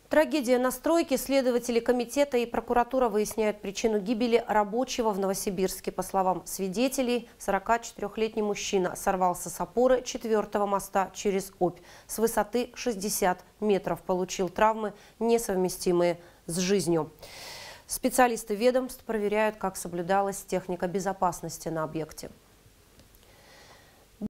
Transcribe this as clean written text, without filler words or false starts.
Трагедия на стройке. Следователи комитета и прокуратура выясняют причину гибели рабочего в Новосибирске. По словам свидетелей, 44-летний мужчина сорвался с опоры 4-го моста через Обь. С высоты 60 метров получил травмы, несовместимые с жизнью. Специалисты ведомств проверяют, как соблюдалась техника безопасности на объекте.